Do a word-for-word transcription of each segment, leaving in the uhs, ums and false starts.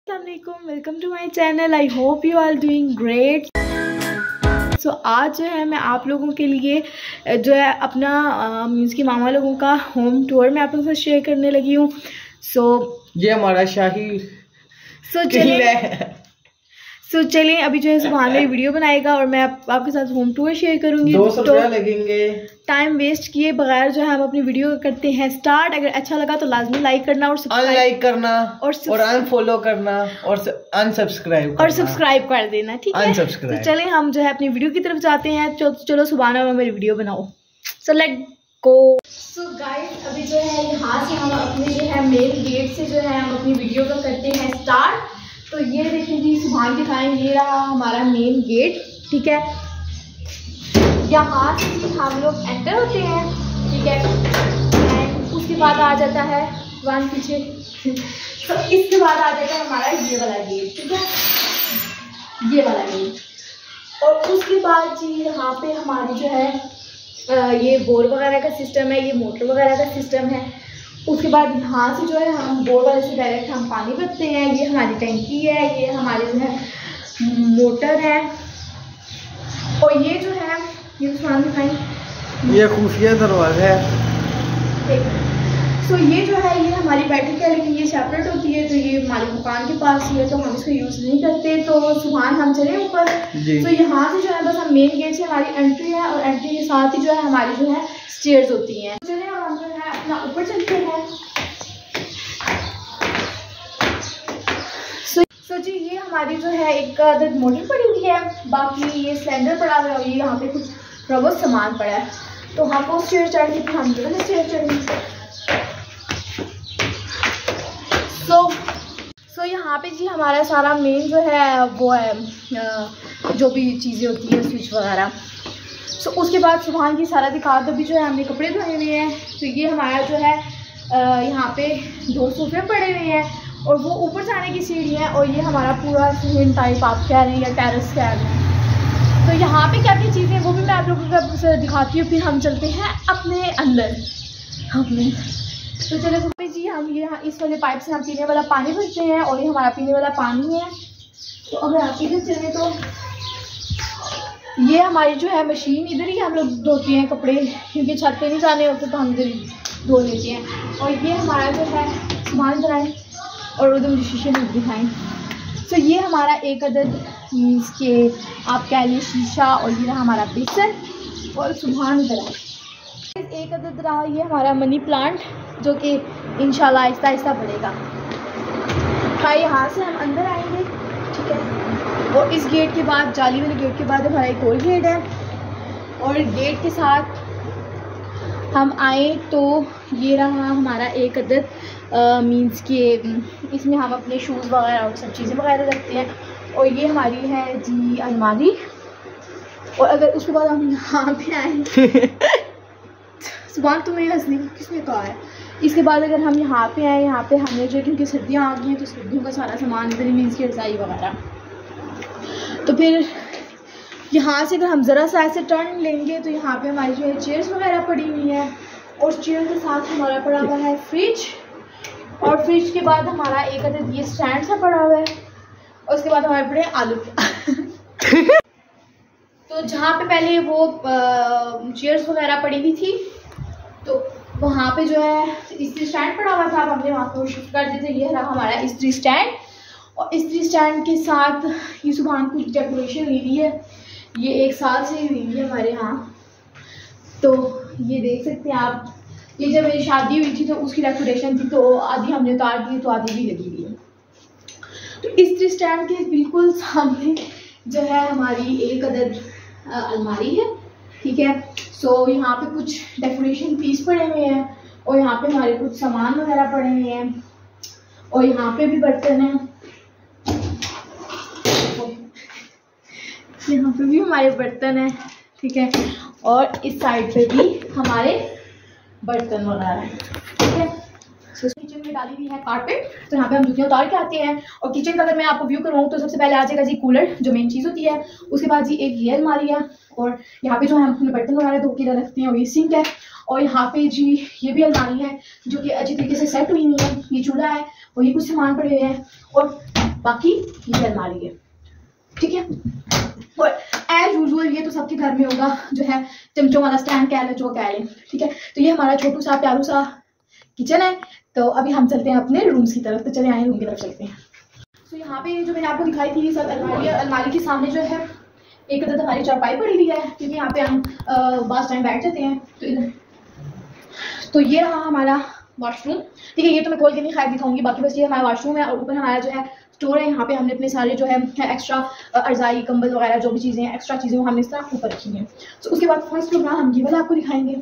अस्सलामुअलैकुम, welcome to my channel. I hope you are doing great. So आज जो है मैं आप लोगों के लिए जो है अपना मीन्स की मामा लोगों का होम टूर मैं आप लोगों से शेयर करने लगी हूँ। सो so, ये हमारा शाही सो so, चलिए सो so, चलिए अभी जो है सुभान भाई वीडियो बनाएगा और मैं आप, आपके साथ होम टूर शेयर करूंगी। दो सौ रुपया लगेंगे। टाइम वेस्ट किए बगैर जो है हम अपनी वीडियो करते हैं स्टार्ट। अगर अच्छा लगा तो लाजमी लाइक करना और अनलाइक करना और अनफॉलो करना और अनसब्सक्राइब और सब्सक्राइब कर देना, ठीक है। तो चले हम जो है अपनी वीडियो की तरफ जाते हैं। चलो, चलो सुभान में मेरी वीडियो बनाओ। So let go. So guys अभी जो है यहाँ से हम अपने जो है मेन गेट से जो है हम अपनी वीडियो को करते हैं स्टार्ट। तो ये देखिए जी सुभान दिखाएं, ये रहा हमारा मेन गेट, ठीक है। यहाँ से हम लोग एंटर होते हैं, ठीक है। एंड उसके बाद आ जाता है वन पीछे तो इसके बाद आ जाता है हमारा ये वाला गेट, ठीक है, ये वाला गेट। और उसके बाद जी यहाँ पे हमारी जो है आ, ये बोर वगैरह का सिस्टम है, ये मोटर वगैरह का सिस्टम है। उसके बाद यहाँ से जो है हम बोर वाले से डायरेक्ट हम पानी भरते हैं। ये हमारी टंकी है, ये हमारे जो है मोटर है। और ये जो है ये सामान दिखाएं, ये खुफिया दरवाजा है। सो so, ये जो है ये हमारी बैटरी का, लेकिन ये सेपरेट होती है। तो ये हमारे दुकान के पास ही है तो हम इसको यूज़ नहीं करते। तो सुभान हम चले ऊपर। तो यहाँ से जो है बस हम मेन गेट से हमारी एंट्री है और एंट्री के साथ ही जो है हमारी जो है स्टेयर्स होती हैं। चलिए हम जो है अपना ऊपर चलते हैं। सो so, जी ये हमारी जो है एक अदद मोटर पड़ी हुई है, बाकी ये सिलेंडर पड़ा हुआ है, ये यहाँ पे कुछ बहुत सामान पड़ा है। तो हम वो स्टेयर चढ़ेंगे फिर हम जो है स्टेयर चढ़ेंगे। सो सो यहाँ पे जी हमारा सारा मेन जो है वो है जो भी चीज़ें होती हैं स्विच वगैरह। सो so, उसके बाद सुभान की सारा दिखा दो। भी जो है हमने कपड़े धोए हुए हैं। तो ये हमारा जो है यहाँ पे दो सोफे पड़े हुए हैं और वो ऊपर जाने की सीढ़ी है। और ये हमारा पूरा सीन टाइप आप कह रहे हैं या टेरेस कह रहे हैं। तो यहाँ पे क्या क्या चीज़ें वो भी मैं आप लोगों को दिखाती हूँ। फिर हम चलते हैं अपने अंदर अपने। तो चलो सुबह जी हम ये इस वाले पाइप से हम पीने वाला पानी भरते हैं और ये हमारा पीने वाला पानी है। तो अगर आप इधर चलें तो ये हमारी जो है मशीन, इधर ही हम लोग धोते हैं कपड़े, क्योंकि छत पे नहीं जाने होते तो हम इधर ही धो लेते हैं। और ये हमारा जो है सामान बनाएं और उधर मुझे शीशे में दिखाएं। तो ये हमारा एक अदद मीन्स के आप कह लीजिए शीशा। और ये रहा हमारा बेसन और सुभान इधर आए एक अदद रहा ये हमारा मनी प्लांट, जो कि इंशाल्लाह आहिस्ता आहिस्ता बढ़ेगा। हाँ यहाँ से हम अंदर आएंगे, ठीक है। और इस गेट के बाद जाली वाले गेट के बाद हमारा एक और गेट है। और गेट के साथ हम आए तो ये रहा हमारा एक अदद मीन्स के इसमें हम अपने शूज़ वगैरह और सब चीज़ें वगैरह रखते हैं। और ये हमारी है जी अलमारी। और अगर उसके बाद हम यहाँ पे आए सुभान तुम्हें हंसने किसने कहा है। इसके बाद अगर हम यहाँ पे आए, यहाँ पे हमने जो क्योंकि सर्दियाँ आ गई हैं तो सर्दियों का सारा सामान इधर मीन्स की रज़ाई वगैरह। तो फिर यहाँ से अगर हम ज़रा सा ऐसे टर्न लेंगे तो यहाँ पे हमारी जो है चेयर्स वगैरह पड़ी हुई हैं। और चेयर के साथ हमारा पड़ा हुआ है फ्रिज। और फ्रिज के बाद हमारा एक अदद ये स्टैंड सा पड़ा हुआ है। और उसके बाद हमारे पड़े आलू तो जहाँ पे पहले वो चेयर्स वगैरह पड़ी हुई थी तो वहाँ पे जो है इस्त्री स्टैंड पड़ा हुआ था। अब हमने वहाँ पर शिफ्ट कर दिए थे। ये रहा हमारा इस्त्री स्टैंड। और इस्त्री स्टैंड के साथ ये सुभान कुछ डेकोरेशन हुई हुई है, ये एक साल से ही हुई है हमारे यहाँ। तो ये देख सकते हैं आप, ये जब मेरी शादी हुई थी तो उसकी डेकोरेशन थी, तो आधी हमने उतार दी तो आधी भी लगी हुई है। तो इस्त्री स्टैंड के बिल्कुल सामने जो है हमारी एक अदद अलमारी है, ठीक है। सो so, यहाँ पे कुछ डेकोरेशन पीस पड़े हुए हैं और यहाँ पे हमारे कुछ सामान वगैरह पड़े हुए हैं। और यहाँ पे भी बर्तन हैं, यहाँ पे भी हमारे बर्तन हैं, ठीक है। और इस साइड पे भी हमारे बर्तन वगैरह हैं, ठीक है। सो किचन में डाली हुई है कारपेट, तो यहाँ पे हम जूतियाँ उतार के आते हैं। और किचन का अगर मैं आपको व्यू करवाऊँ तो सबसे पहले आ जाएगा जी कूलर, जो मेन चीज़ होती है। उसके बाद जी एक ये अलमारी है और यहाँ पे जो हम अपने बर्तन वगैरह धो के रखते हैं। और ये सिंक है। और यहाँ पे जी ये भी अलमारी है जो कि अच्छी तरीके से सेट हुई नहीं है। ये चूल्हा है और ये कुछ सामान पड़े हुए हैं। और बाकी ये अलमारी है, ठीक है। और एज यूजुअल ये तो सबके घर में होगा, जो है चमचों वाला स्टैंड कह लें जो कह लें, ठीक है। तो ये हमारा छोटू सा प्यारू सा किचन है। तो अभी हम चलते हैं अपने रूम्स की तरफ, तो चले आए रूम की तरफ चलते हैं। तो यहाँ पे जो मैंने आपको दिखाई थी सब अलमारी, अलमारी के सामने जो है एक अदद हमारी चारपाई पड़ी हुई है, क्योंकि यहाँ पे हम बास टाइम बैठ जाते हैं। तो इधर तो ये रहा हमारा वॉशरूम, ठीक है। ये तो मैं खोल के नहीं खैर दिखाऊंगी, बाकी बस ये हमारा वॉशरूम है। और ऊपर हमारा जो है स्टोर है, यहाँ पे हमने अपने सारे जो है एक्स्ट्रा अर्जाई कंबल वगैरह जो भी चीज़ें हैं एक्स्ट्रा चीज़ें वो हमने इस तरह ऊपर रखी हैं। तो उसके बाद फर्स्ट रूम हम ये वाला आपको दिखाएंगे।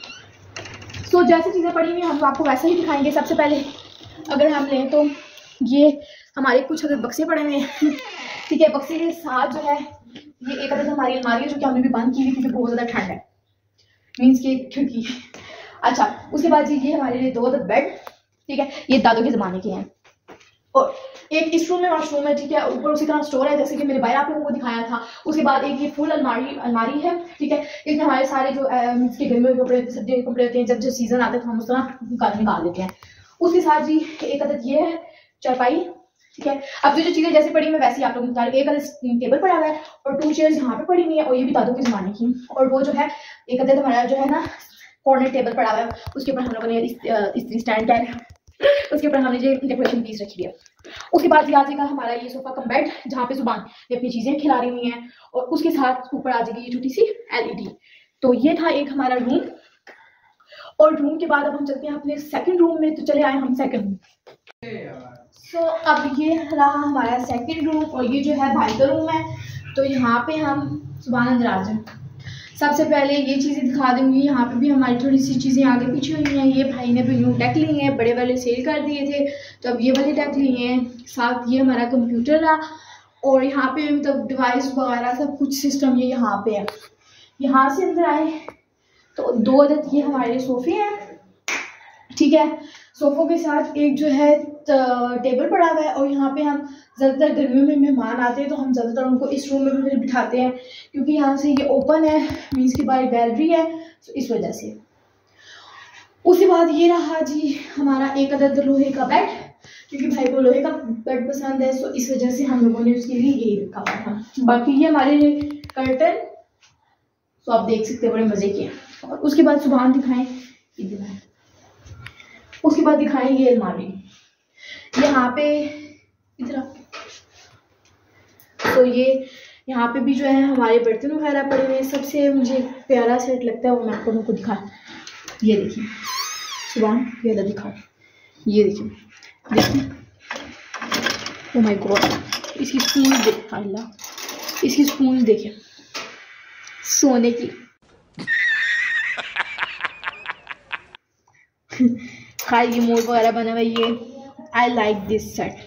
तो जैसी चीज़ें पड़ी हुई हम आपको वैसे ही दिखाएंगे। सबसे पहले अगर हम लें तो ये हमारे कुछ अगर बक्से पड़े हुए हैं, ठीक है। बक्से के साथ जो है ये एक अदद हमारी अलमारी है जो कि हमने भी बंद की हुई क्योंकि बहुत ज़्यादा ठंड है, मीन्स की खिड़की है। अच्छा, उसके बाद जी ये हमारे लिए दो अदद बेड, ठीक है। ये दादों के ज़माने के हैं। और एक इस रूम में वॉशरूम है, ठीक है। ऊपर उसी तरह स्टोर है जैसे कि मेरे भाई आप लोगों को दिखाया था। उसके बाद एक ये फुल अलमारी अलमारी है, ठीक है। इसमें हमारे सारे जो मीन्स के गर्मियों के कपड़े सर्दियों के कपड़े होते हैं, जब जो सीजन आते हैं तो हम उस तरह निकाल निकाल देते हैं। उसके साथ जी एक अदद ये है चारपाई, ठीक है। अब जो जो चीज़ें जैसे पड़ी मैं वैसे ही आप लोगों को बता रही हूँ। एक अदद टेबल पड़ा हुआ है और टू चेयर्स यहाँ पे पड़ी हुई है, और ये भी दादों के ज़माने की। और वो जो है एक अदद हमारा जो है ना कॉर्नर टेबल पड़ा हुआ है, उसके ऊपर हम लोगों ने इस स्टैंड क्या है उसके ऊपर हमने जो डेकोरेशन पीस रखी है। उसके बाद आ जाएगा हमारा ये सोफा कम बेड, जहाँ पे जुबान ये अपनी चीज़ें खिला रही हुई हैं। और उसके साथ ऊपर आ जाएगी ये छोटी सी एलईडी। तो ये था एक हमारा रूम। और रूम के बाद अब हम चलते हैं अपने सेकंड रूम में। तो चले आए हम सेकंड रूम। सो so, अब ये रहा हमारा सेकंड रूम, और ये जो है भाई का रूम है। तो यहाँ पे हम सुभान अंदर आ जाए। सबसे पहले ये चीज़ें दिखा दूँगी। यहाँ पे भी हमारी थोड़ी सी चीज़ें आगे पीछे हुई हैं। ये भाई ने भी न्यू डेक लिए हैं, बड़े वाले सेल कर दिए थे तो अब ये वाले डेक लिए हैं। साथ ये हमारा कंप्यूटर रहा, और यहाँ पे मतलब डिवाइस वगैरह सब कुछ सिस्टम ये यहाँ पे है। यहाँ से अंदर आए तो दो अदद ये हमारे सोफ़े हैं, ठीक है। सोफ़ों के साथ एक जो है टेबल पड़ा हुआ है। और यहाँ पे हम ज़्यादातर गर्मियों में मेहमान आते हैं तो हम ज़्यादातर उनको इस रूम में भी बिठाते हैं, क्योंकि यहाँ से ये ओपन है, मीन्स की बाहर गैलरी है, तो इस वजह से। उसके बाद ये रहा जी हमारा एक अदद लोहे का बेड, क्योंकि भाई को लोहे का बेड पसंद है, तो इस वजह से हम लोगों ने उसके लिए यही रखा हुआ था। बाकी ये हमारे कर्टन तो आप देख सकते हैं बड़े मज़े के। और उसके बाद सुभान दिखाएं इधर, उसके बाद दिखाएं ये अलमारी यहाँ पे इधर। तो ये यहाँ पे भी जो है हमारे बर्तन वगैरह पड़े हुए हैं। सबसे मुझे प्यारा सेट लगता है वो मैं आप लोगों को दिखा, ये देखिए सुभान, ये वाला दिखा, ये देखिए देखिए, ओ माय गॉड, इसकी स्पून देखा, अल्लाह इसकी स्पून देखिए सोने की। खैर ये मोर वगैरह बना हुआ, ये आई लाइक दिस सेट।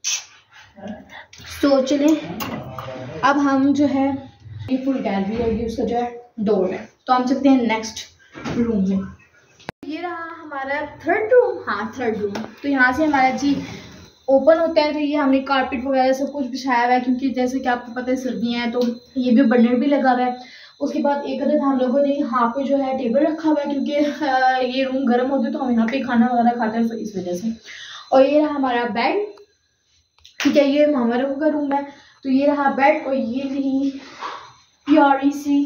तो चले अब हम जो है ये फुल गैलरी है, ये उसका जो है डोर है। तो हम चलते हैं नेक्स्ट रूम में। ये रहा हमारा थर्ड रूम, हाँ थर्ड रूम। तो यहाँ से हमारा जी ओपन होता है। तो ये हमने कारपेट वगैरह सब कुछ बिछाया हुआ है, क्योंकि जैसे कि आपको पता है सर्दियाँ हैं तो ये भी बर्नर भी लगा हुआ है। उसके बाद एक अदद हम लोगों ने यहाँ पे जो है टेबल रखा हुआ है, क्योंकि ये रूम गर्म होते तो हम यहाँ पे खाना वगैरह खाते हैं, तो इस वजह से। और ये रहा हमारा बेड, ठीक है। ये मामा लोगों का रूम है। तो ये रहा बेड, और ये रही प्यारी सी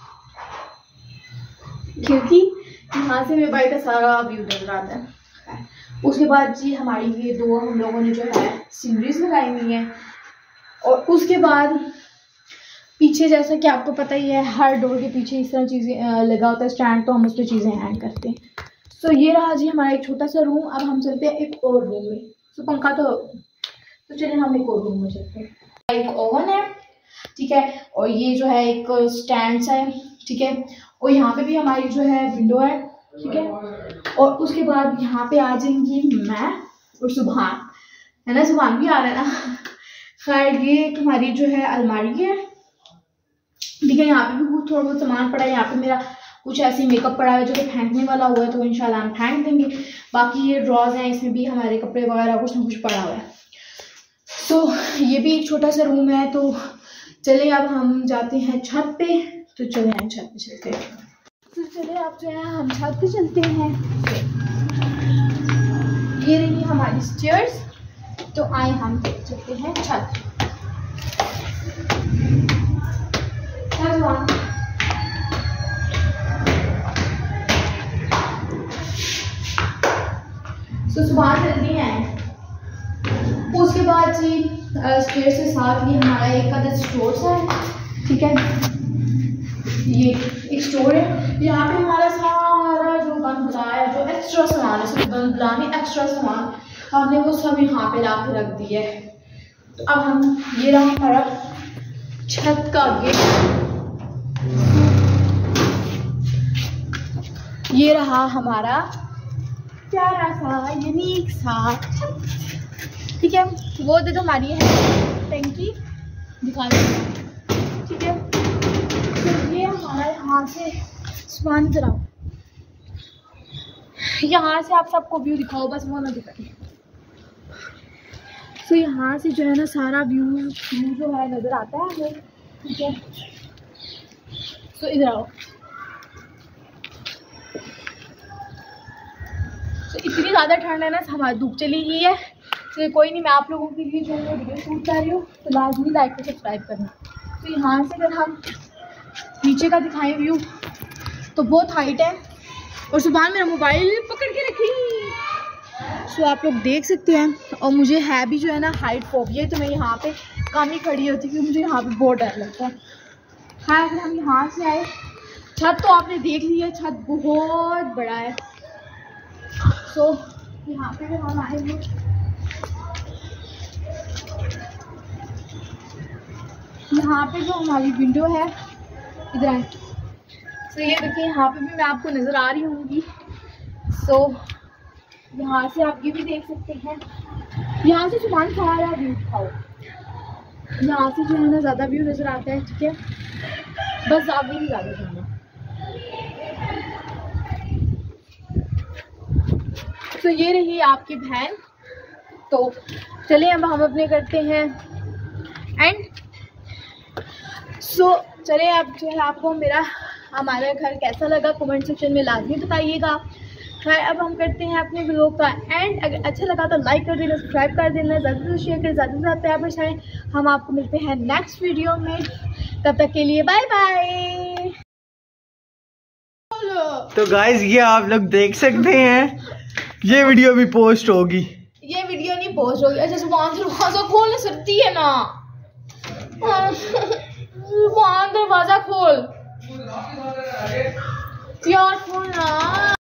खिड़की, यहाँ से मेरे भाई का सारा व्यू नजर आता है। उसके बाद जी हमारी ये दो हम लोगों ने जो है सीनरीज लगाई हुई हैं। और उसके बाद पीछे जैसा कि आपको पता ही है हर डोर के पीछे इस तरह चीज़ें लगा होता है स्टैंड, तो हम उस पर चीज़ें हैंग करते हैं। तो ये रहा जी हमारा एक छोटा सा रूम। अब हम चलते हैं एक और रूम में। तो पंखा तो तो चलिए हम एक और रूम में चलते हैं। एक ओवन है, ठीक है। और ये जो है एक स्टैंड सा है, ठीक है। और यहाँ पे भी हमारी जो है विंडो है, ठीक है। और उसके बाद यहाँ पे आ जाएंगी मैं और सुभान, है ना, सुभान भी आ रहा है ना। खैर ये एक हमारी जो है अलमारी है, ठीक है। यहाँ पे भी कुछ थोड़ा बहुत सामान पड़ा है। यहाँ पे मेरा कुछ ऐसे मेकअप पड़ा है जो कि फेंकने वाला हुआ है, तो इंशाल्लाह हम फेंक देंगे। बाकी ये ड्रॉज हैं, इसमें भी हमारे कपड़े वगैरह कुछ ना कुछ पड़ा हुआ है। तो ये भी एक छोटा सा रूम है। तो चले अब हम जाते हैं छत पे। तो चले हम छत पे चलते हैं। तो चले अब जो है हम छत पे चलते हैं। ये रही हमारी स्टेयर्स। तो आए हम चलते हैं छत। तो सुबह जल्दी आए। उसके बाद जी स्टेयर से साथ ये हमारा एक आधा स्टोर सा है, ठीक है। ये एक स्टोर है, यहाँ पे हमारा सारा जो बन बताया जो एक्स्ट्रा सामान है, सब बन बुलाने एक्स्ट्रा सामान हमने वो सब यहाँ पे ला के रख दिया है। तो अब हम ये रहा हमारा छत का गेट, ये रहा हमारा प्यारा सा यूनिक सा छत, ठीक है। वो दे दो हमारी है टंकी दिखा दो, ठीक है। तो ये हमारा यहाँ से सामान चलाओ, यहाँ से आप सबको व्यू दिखाओ, बस वो ना दिखाए। तो यहाँ से जो है ना सारा व्यू व्यू जो है नज़र आता है हमें, ठीक है। तो इधर आओ। तो इतनी ज़्यादा ठंड है ना, हमारी धूप चली गई है। तो कोई नहीं, मैं आप लोगों के लिए जो है वीडियो शूट कर रही हूँ, तो लाजमी लाइक और सब्सक्राइब करना। तो यहाँ से अगर हम नीचे का दिखाएं व्यू तो बहुत हाइट है, और सुबह मेरा मोबाइल पकड़ के रखी। सो आप लोग देख सकते हैं, और मुझे है भी जो है ना हाइट फोबिया, तो मैं यहाँ पे कम ही खड़ी होती क्योंकि मुझे यहाँ पे बहुत डर लगता है। हाँ, अगर हम यहाँ से आए, छत तो आपने देख ली है, छत बहुत बड़ा है। सो यहाँ पे अगर हम आए हैं, यहाँ पे जो हमारी विंडो है, इधर आए। सो ये देखिए, यहाँ पे भी मैं आपको नज़र आ रही होंगी। सो यहाँ से आप ये भी देख सकते हैं, यहाँ से सामान सारा व्यू दिखाओ, यहाँ से जो है ना ज़्यादा व्यू नज़र आता है, ठीक है। बस आगे नहीं ज़्यादा जाना। तो ये रही आपकी बहन। तो चलिए अब हम अपने करते हैं एंड। सो चलिए, अब जो है आपको मेरा हमारा घर कैसा लगा कमेंट सेक्शन में लाजमी बताइएगा। है, अब हम करते हैं अपने व्लॉग का एंड। अगर अच्छा लगा तो लाइक कर देना, सब्सक्राइब कर देना, ज़्यादा से शेयर कर, ज़्यादा से ज़्यादा प्यार बरसाएं। हम आपको मिलते हैं नेक्स्ट वीडियो में, तब तक के लिए बाय बाय। तो गाइज ये आप लोग देख सकते हैं, ये वीडियो भी पोस्ट होगी। ये वीडियो नहीं पोस्ट होगी। अच्छा सुबह दरवाजा खोल सकती है ना, सुबह दरवाजा खोल यार, खोल ना।